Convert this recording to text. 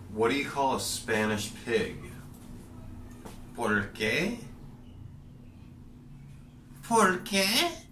What do you call a Spanish pig? ¿Por qué? ¿Por qué?